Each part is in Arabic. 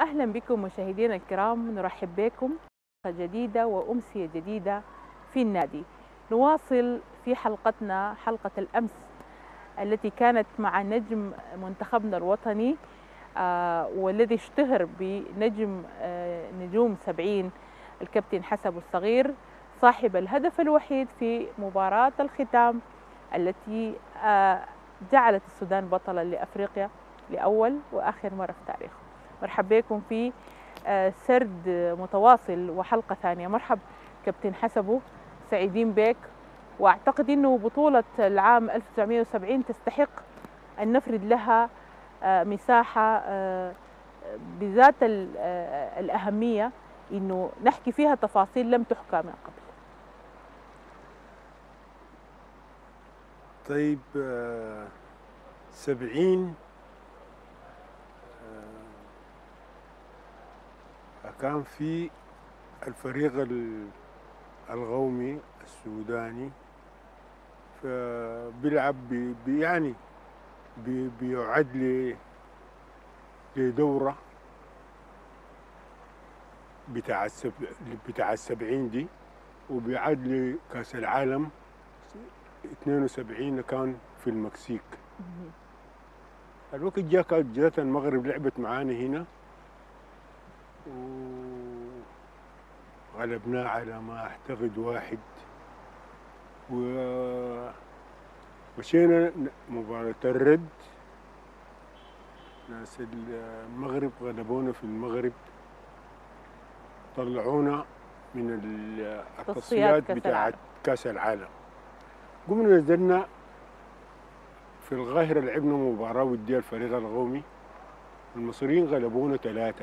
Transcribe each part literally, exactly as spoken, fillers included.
أهلا بكم مشاهدينا الكرام، نرحب بكم حلقة جديدة وأمسية جديدة في النادي. نواصل في حلقتنا حلقة الأمس التي كانت مع نجم منتخبنا الوطني آه والذي اشتهر بنجم آه نجوم سبعين، الكابتن حسب الصغير، صاحب الهدف الوحيد في مباراة الختام التي آه جعلت السودان بطلا لأفريقيا لأول وآخر مرة في تاريخه. مرحبا بكم في سرد متواصل وحلقة ثانية. مرحب كابتن حسبه، سعيدين بك، وأعتقد أنه بطولة العام ألف وتسعمئة وسبعين تستحق أن نفرد لها مساحة بذات الأهمية، أنه نحكي فيها تفاصيل لم تحكى من قبل. طيب سبعين كان في الفريق القومي السوداني فبيلعب بي يعني بي بيعد لدورة بتاع السب بتاع السبعين دي، وبيعد لكأس العالم اثنين وسبعين كان في المكسيك. الوقت جا كانت جات المغرب لعبت معانا هنا وغلبناه على ما اعتقد واحد، ومشينا مباراة الرد. ناس المغرب غلبونا في المغرب، طلعونا من التصفيات بتاعت كاس العالم. قمنا نزلنا في القاهرة، لعبنا مباراة ودية الفريق القومي، المصريين غلبونا ثلاثة.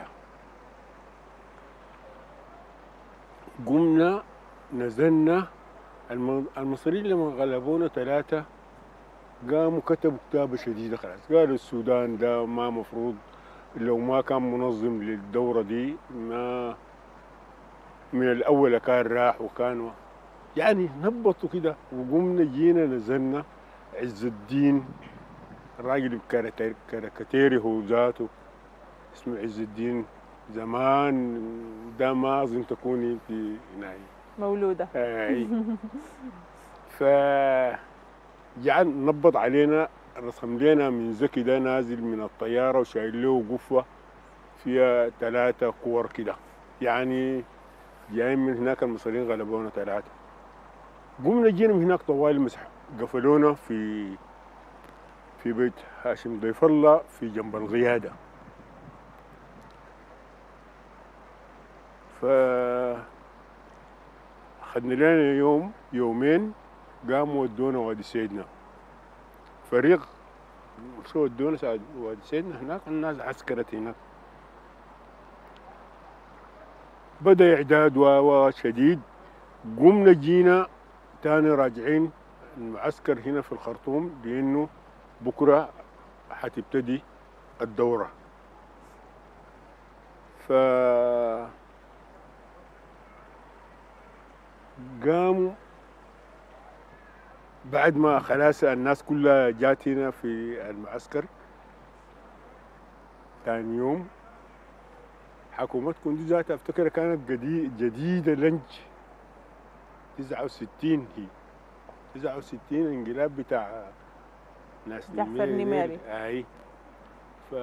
قمنا نزلنا المصريين لما غلبونا ثلاثة قاموا كتبوا كتابة شديدة خلاص، قالوا السودان ده ما مفروض، لو ما كان منظم للدورة دي ما من الأول كان راح، وكانوا يعني نبطوا كده. وقمنا جينا نزلنا عز الدين، الراجل كاريكاتيري هو ذاته اسمه عز الدين، زمان ده ما أظن تكوني في هنا مولودة. اي ف جعل نبض علينا، رسم لنا من زكي ده نازل من الطيارة وشايل له قفة فيها ثلاثة كور كده، يعني جايين من هناك المصريين غلبونا ثلاثة. قمنا جينا من هناك طوال مسح قفلونا في في بيت هاشم ضيف الله في جنب القيادة. ف خدنا لنا يوم يومين، قاموا ودونا وادي سيدنا، فريق شو ودونا وادي سيدنا. هناك الناس عسكرت هناك، بدأ إعداد و شديد. قمنا جينا تاني راجعين المعسكر هنا في الخرطوم، لأنه بكرة حتبتدي الدورة. ف قاموا بعد ما خلاص الناس كلها جات هنا في المعسكر، ثاني يوم حكومة كندوز ذاتها افتكر كانت جديدة لنج تسعة وستين، هي تسعة وستين انقلاب بتاع ناس جعفر نميري. اي ف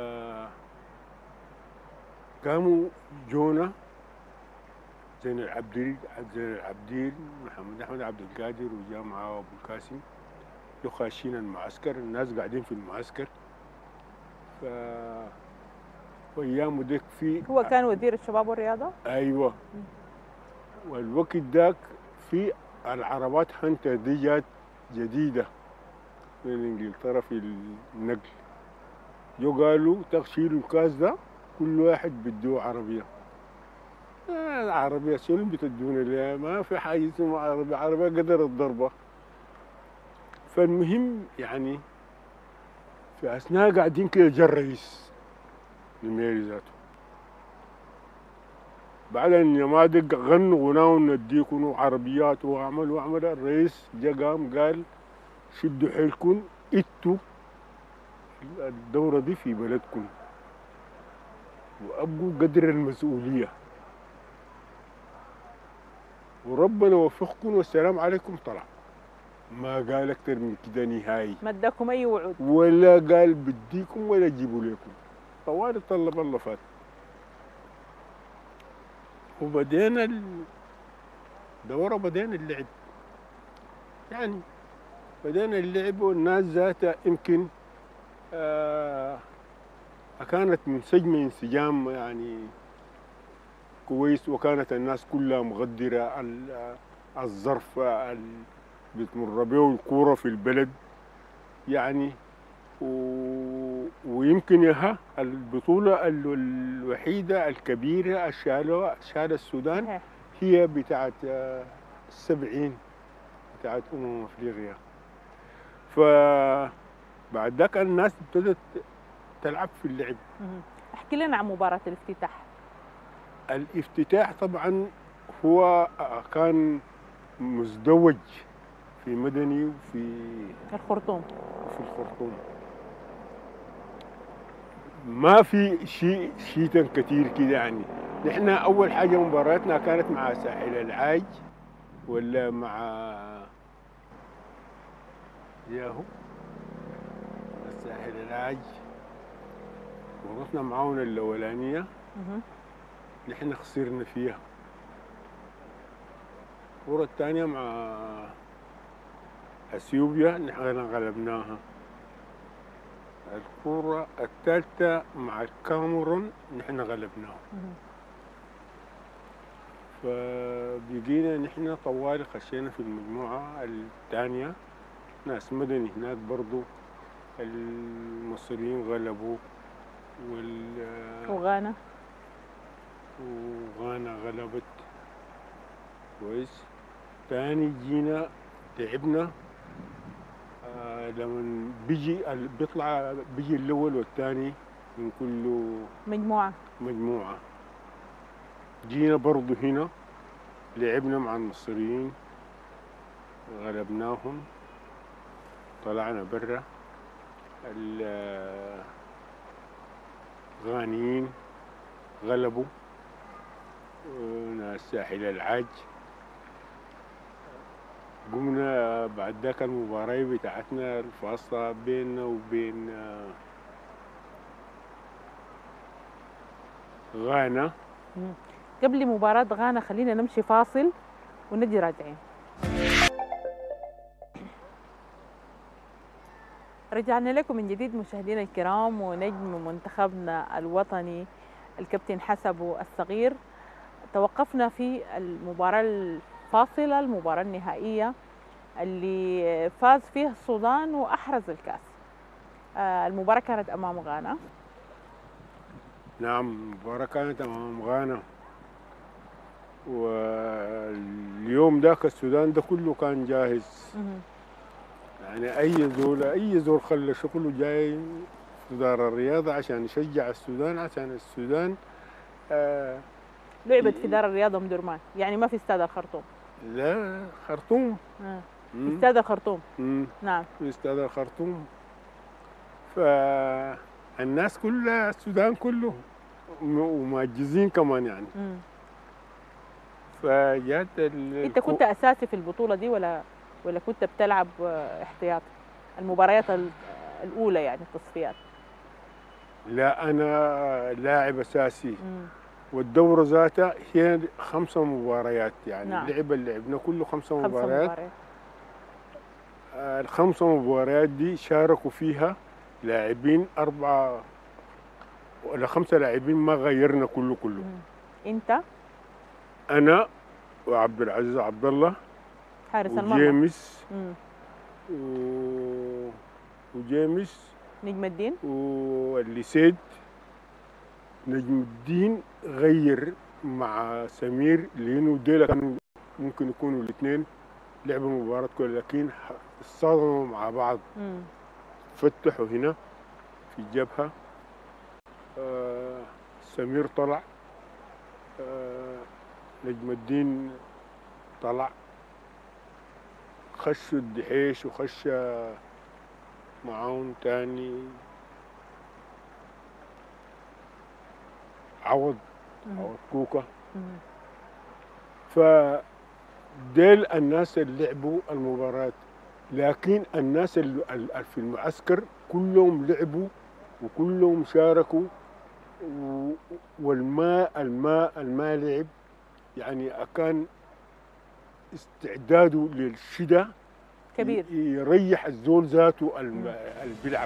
قاموا جونا زين العبديل زين العبديل محمد احمد عبد القادر، وجاء معاه ابو القاسم، لو خاشين المعسكر، الناس قاعدين في المعسكر. ف وايام ديك في هو كان وزير الشباب والرياضة. ايوه، والوقت داك في العربات هانتر دي جات جديدة من انجلترا في النقل، جو قالوا تشيلوا الكاس ده كل واحد بده عربية. آه العربية شنو بتدونا ليها؟ ما في حاجة اسمها عربية، عربية قدر الضربة. فالمهم يعني في أثناء قاعدين كده جا الرئيس نميري ذاته، بعد ان يمادق غنوا غناوا نديكم عربيات وعملوا وعمل. الرئيس جا قام قال شدوا حيلكم، انتوا الدورة دي في بلدكم، وأبقوا قدر المسؤولية، وربنا وفقكم والسلام عليكم. طلع ما قال أكتر من كده نهائي، ما اداكم اي وعود؟ ولا قال بديكم ولا جيبوا لكم. طوالي طلب الله فات. وبدينا الدورة، بدينا اللعب، يعني بدينا اللعب، والناس ذاتها يمكن آه كانت منسجمة انسجام يعني كويس، وكانت الناس كلها مقدرة ال- الظرف اللي بتمر به الكورة في البلد يعني. و... ويمكن يها البطولة ال- الوحيدة الكبيرة الشالة شال السودان صحيح. هي بتاعت آه، السبعين بتاعت أمم أفريقيا. فبعد ذاك الناس ابتدت تلعب في اللعب. مهم. احكي لنا عن مباراة الافتتاح. الافتتاح طبعا هو كان مزدوج في مدني وفي الخرطوم. في الخرطوم. ما في شيء شيتا كتير كده يعني. نحن اول حاجه مباراتنا كانت مع ساحل العاج ولا مع ياهو ساحل العاج. مباراتنا معاهم الاولانيه مهم. نحن خسرنا فيها. الكرة الثانية مع اثيوبيا نحن غلبناها. الكرة الثالثة مع الكاميرون نحن غلبناهم. مهم. فبقينا نحن طوالي خشينا في المجموعة الثانية. ناس مدني هناك برضو المصريين غلبوا، وال وغانا. وغانا غلبت كويس. تاني جينا لعبنا آه لما بيجي ال- بيطلع بيجي الأول والثاني من كل مجموعة. مجموعة. جينا برضو هنا لعبنا مع المصريين غلبناهم، طلعنا برا. الغانيين غلبوا ناس ساحل العاج. قمنا بعد ذاك المباراة بتاعتنا الفاصلة بيننا وبين غانا. مم. قبل مباراة غانا خلينا نمشي فاصل ونجي راجعين. رجعنا لكم من جديد مشاهدينا الكرام، ونجم منتخبنا الوطني الكابتن حسب الصغير. توقفنا في المباراة الفاصلة، المباراة النهائية اللي فاز فيها السودان وأحرز الكأس. آه، المباراة كانت أمام غانا. نعم، المباراة كانت أمام غانا. واليوم ذاك السودان ده كله كان جاهز. مهم. يعني أي زول أي زول خلى شغله جاي في دار الرياضة عشان يشجع السودان، عشان السودان آه لعبت في دار الرياضة أم درمان، يعني ما في استاد الخرطوم. لا، خرطوم. آه. في مم. استاد الخرطوم. مم. نعم. في استاد الخرطوم. فالناس كلها السودان كله م- ومعجزين كمان يعني. مم. فجات ال- أنت الكو- كنت أساسي في البطولة دي ولا ولا كنت بتلعب آه، احتياطي؟ المباريات ال- الأولى يعني التصفيات. لا، أنا لاعب أساسي. مم. والدورة ذاتها هي خمسة مباريات يعني. نعم. اللعب اللي لعبنا كله خمسة خمسة مباريات. مباريات. آه، الخمسة مباريات دي شاركوا فيها لاعبين أربعة ولا خمسة لاعبين، ما غيرنا كله كله. مم. أنت أنا وعبد العزيز عبد الله حارس المرمى. وجيمس مم. و... وجيمس نجم الدين. واللي سيد نجم الدين غير مع سمير، لأنه ديلا كانوا ممكن يكونوا الاثنين لعبوا مباراة كلها، لكن اصطدموا مع بعض. مم. فتحوا هنا في الجبهة. آه سمير طلع، آه نجم الدين طلع، خشوا الدحيش وخش معاهم تاني عوض مهم. عوض كوكا. مهم. فديل الناس اللي لعبوا المباراة، لكن الناس اللي اللي في المعسكر كلهم لعبوا وكلهم شاركوا، و- والماء الماء الماء لعب، يعني كان استعداده للشدة كبير. ي- يريح الزول ذاته الم- مم. اللي بيلعب.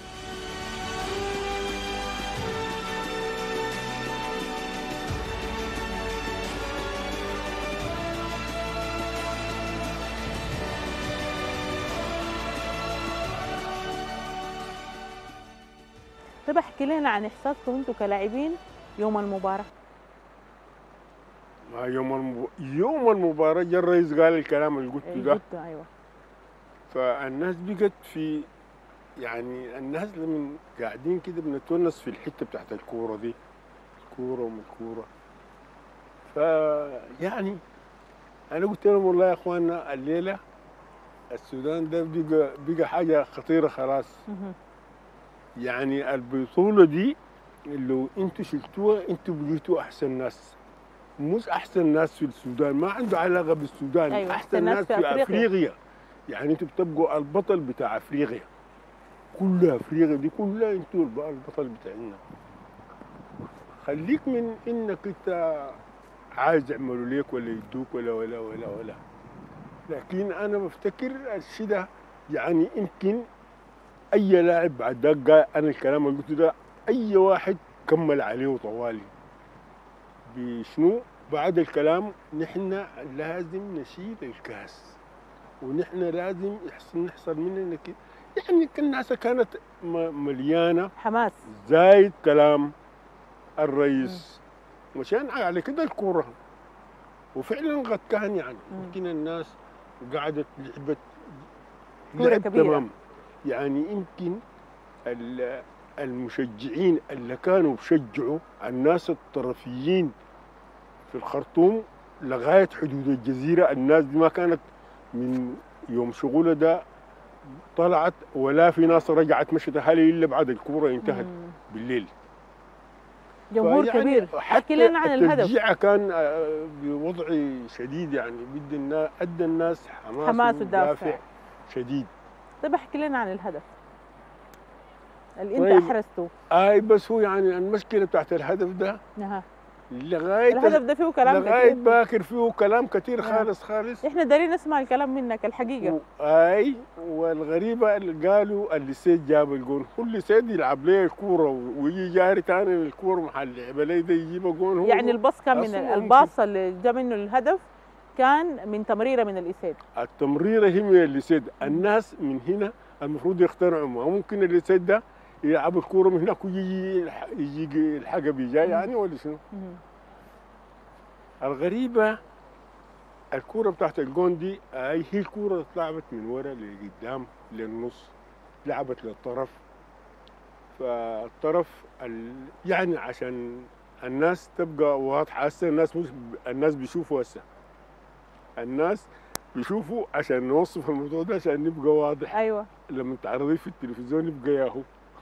طيب احكي لنا عن احساسكم انتم كلاعبين يوم المباراه. ما يوم المب... يوم المباراة جا الرئيس قال الكلام اللي قلته ده، جدا ايوه. فالناس بقت في، يعني الناس لما قاعدين كده بنتونس في الحتة بتاعت الكورة دي، الكورة ومن الكورة. فيعني أنا قلت لهم والله يا إخواننا الليلة السودان ده بقى بقى حاجة خطيرة خلاص. مهم. يعني البطولة دي لو انتوا شلتوها انتوا بقيتوا أحسن ناس، مش أحسن ناس في السودان، ما عنده علاقة بالسودان. أيوة، أحسن ناس في أفريقيا. أفريقيا. يعني انتوا بتبقوا البطل بتاع أفريقيا، كل أفريقيا دي كلها انتوا البطل بتاعنا. خليك من انك انت عايز يعملوا ليك ولا يدوك ولا ولا ولا ولا لكن انا بفتكر الشيء ده، يعني يمكن اي لاعب بعد ده قال انا الكلام اللي قلته ده اي واحد كمل عليه طوالي بشنو بعد الكلام. نحن لازم نشيل الكاس، ونحن لازم يحصل نحصل مننا كده. يعني الناس كانت م- مليانه حماس. زايد كلام الرئيس، مشان على كده الكوره، وفعلا قد كان يعني يمكن الناس قعدت لعبت كورة لعب كبيرة. تمام. يعني يمكن ال- المشجعين اللي كانوا بيشجعوا الناس الطرفيين في الخرطوم لغايه حدود الجزيره، الناس دي ما كانت من يوم شغوله ده طلعت، ولا في ناس رجعت مشت اهالي الا بعد الكوره انتهت مم. بالليل. جمهور فيعني كبير. احكي حتى لنا عن الهدف. التشجيع كان آه، بوضع شديد، يعني بدي الناس ادى الناس حماس حماس ودافع ودافع. شديد. طيب احكي لنا عن الهدف اللي طيب. انت احرزته. اي بس هو يعني المشكله بتاعت الهدف ده نها. لغايه الهدف ده فيه كلام لغايه كثير. باكر فيه كلام كثير نعم. خالص خالص. احنا دارين نسمع الكلام منك الحقيقه. و... اي والغريبه اللي قالوا اللي سيد جاب الجون، كل سيد يلعب ليه الكوره و- ويجي جاري ثاني الكوره محل لعبه ليه ده يجيب الجون. هو يعني الباص كان من أصلاً الباص اللي جا منه الهدف كان من تمريره من الاساد. التمريره هي من اللي سيد. الناس من هنا المفروض يقتنعوا، ما ممكن اللي سيد ده يلعب الكوره من هناك ويجي يلح- يجي الحاجه بيجا يعني ولا شنو. مم. الغريبه الكوره بتاعت الجون دي اي هي الكوره اتلعبت من ورا لقدام للنص، لعبت للطرف. فالطرف ال... يعني عشان الناس تبقى واضحه هسه، الناس مش الناس بيشوفوا هسه، الناس بيشوفوا عشان نوصف الموضوع ده عشان نبقى واضح. ايوه. لما تعرضيه في التلفزيون يبقى ياهو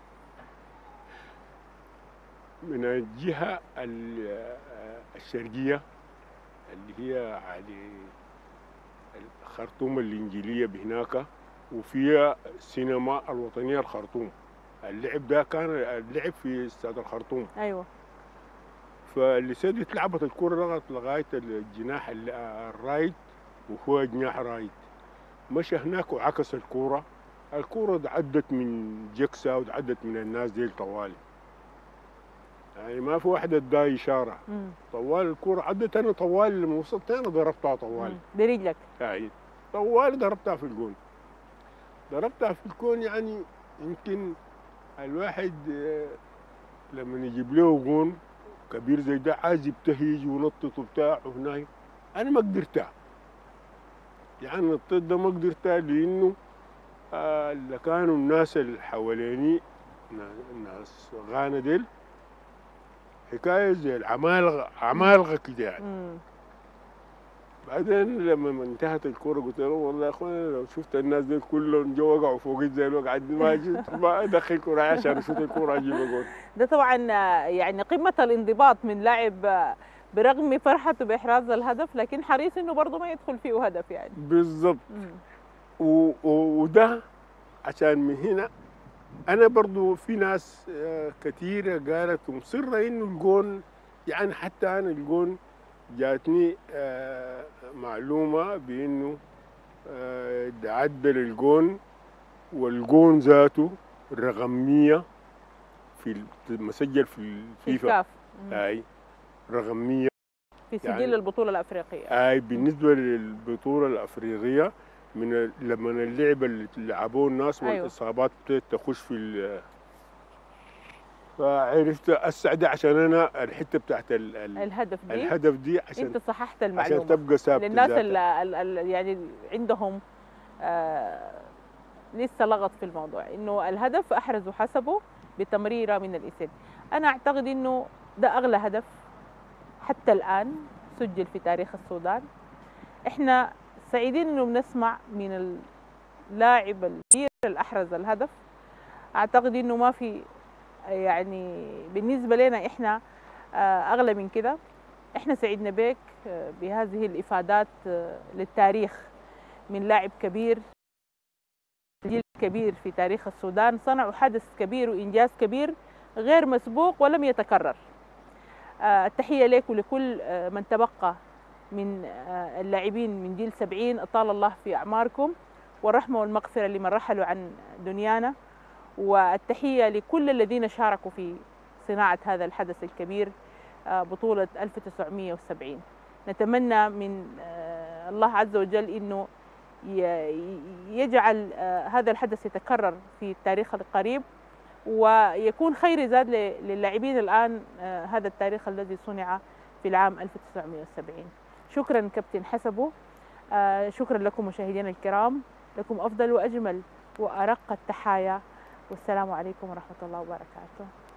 من الجهه ال- الشرقيه اللي هي على الخرطوم الإنجيلية بهناك، وفيها سينما الوطنية الخرطوم. اللعب ده كان اللعب في استاد الخرطوم. ايوه. فاللي سيدت لعبت الكرة لغاية لغاية الجناح ال- الرايت، وهو جناح رايت، مشى هناك وعكس الكرة. الكرة عدت من جكسة وعدت من الناس دي طوالي، يعني ما في واحد ادى إشارة. مم. طوال الكرة عدت، أنا طوال لما وصلت أنا ضربتها طوال. مم. برجلك. يعني طوال ضربتها في الجون، ضربتها في الجون. يعني يمكن الواحد آه، لما يجيب له جون كبير زي ده عايز يبتهج ونطط وبتاع وهناي، انا ما قدرتها. يعني النطط ده ما قدرتها لانه آه، اللي كانوا الناس اللي حواليني نا- ناس غانا ديل حكايه زي العمالقه عمالقه كده يعني. مم. بعدين لما انتهت الكوره قلت له والله يا اخوان لو شفت الناس دي كلهم جو وقعوا فوقي زي الوقعه دي ما جيت ما ادخل كوره عشان اشوف الكوره اجيب جول. ده طبعا يعني قمة الانضباط من لاعب برغم فرحته بإحراز الهدف، لكن حريص إنه برضه ما يدخل فيه هدف يعني. بالضبط. مم. و- و- وده عشان من هنا انا برضو في ناس آه، كثيره قالت مصره انه الجون، يعني حتى انا الجون جاتني آه، معلومه بانه آه، عدل الجون، والجون ذاته رقم مية في مسجل في في الفيفا. الكاف. مم. اي رقم مية في سجل يعني البطولة الأفريقية. اي بالنسبه للبطوله الافريقيه من ال- لما اللعبه اللي لعبوه الناس أيوه. والاصابات ابتدت تخش في ال- فعرفت السعد عشان انا الحته بتاعت ال- ال- الهدف دي الهدف دي عشان أنت صححت عشان المعلومة تبقى ثابته للناس ذاتها. اللي يعني عندهم آه لسه لغط في الموضوع، إنه الهدف أحرز حسبه بتمريرة من الإسد. أنا أعتقد إنه ده أغلى هدف حتى الآن سجل في تاريخ السودان. إحنا سعيدين إنه بنسمع من اللاعب الكبير اللي أحرز الهدف. أعتقد إنه ما في يعني بالنسبة لنا إحنا آه، أغلى من كده. إحنا سعدنا بك آه، بهذه الإفادات آه، للتاريخ من لاعب كبير، جيل كبير في تاريخ السودان، صنعوا حدث كبير وإنجاز كبير غير مسبوق ولم يتكرر. آه، التحية لك ولكل آه، من تبقى من آه، اللاعبين من جيل سبعين، أطال الله في أعماركم، والرحمة والمغفرة لمن رحلوا عن دنيانا، والتحية لكل الذين شاركوا في صناعة هذا الحدث الكبير آه، بطولة ألف وتسعمئة وسبعين. نتمنى من آه، الله عز وجل أنه ي- يجعل آه، هذا الحدث يتكرر في التاريخ القريب، ويكون خير زاد ل- للاعبين الآن آه، هذا التاريخ الذي صنع في العام ألف وتسعمئة وسبعين. شكرا كابتن حسبه. آه، شكرا لكم مشاهدينا الكرام، لكم أفضل وأجمل وأرق التحايا، والسلام عليكم ورحمة الله وبركاته.